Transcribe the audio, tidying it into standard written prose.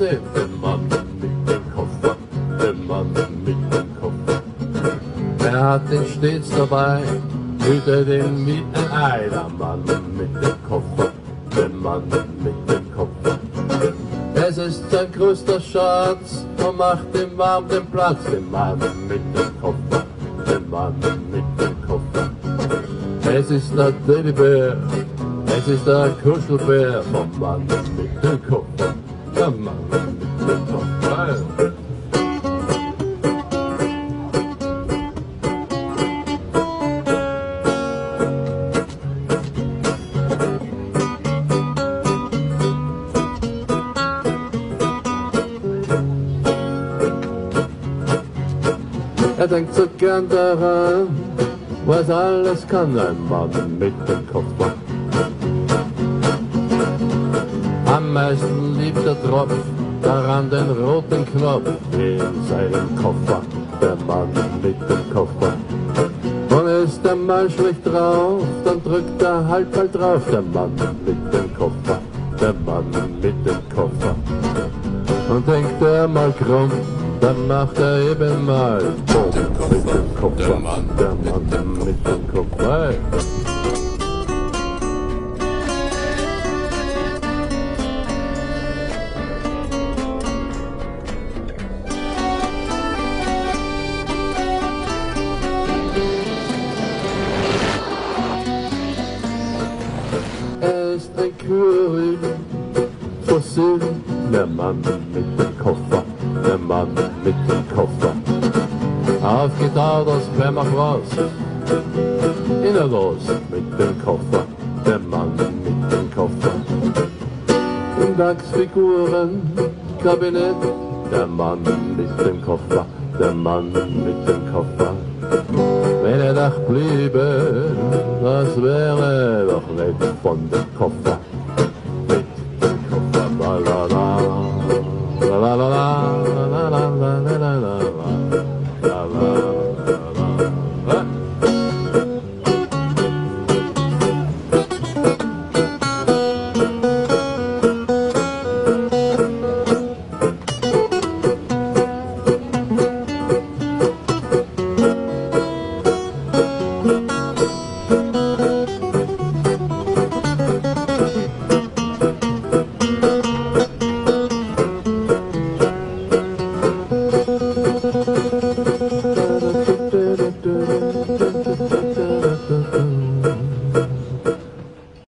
sehen, den Mann mit dem Koffer, den Mann mit dem Koffer. Er hat ihn stets dabei, hütet ihn wie ein Ei, der Mann mit dem Koffer, der Mann mit dem Koffer. Es ist sein größter Schatz und macht ihm warm den Platz, den Mann mit dem Koffer, den Mann mit dem Koffer. Es ist der Teddybär, es ist der Kuschelbär vom Mann mit dem Koffer, der Mann mit dem Koffer. Er denkt so gern daran, was alles kann ein Mann mit dem Koffer. Am meisten liebt er Tropf, daran den roten Knopf in seinem Koffer, der Mann mit dem Koffer. Und ist der Mann schlecht drauf, dann drückt er halt mal drauf, der Mann mit dem Koffer, der Mann mit dem Koffer. Und denkt er mal krumm, dann macht er eben mal Bumm mit dem Koffer, der Mann mit dem Koffer. Hey. Er ist ein Kühl, Fossil, der Mann mit dem Koffer, der Mann mit dem Koffer. Aufgetaucht aus Permafrost, innerlos mit dem Koffer, der Mann mit dem Koffer. Im DAX-Figuren-Kabinett, der Mann mit dem Koffer, der Mann mit dem Koffer. Wenn er doch bliebe, das wäre doch nett von dem Koffer, mit dem Koffer, la la la, la la la la.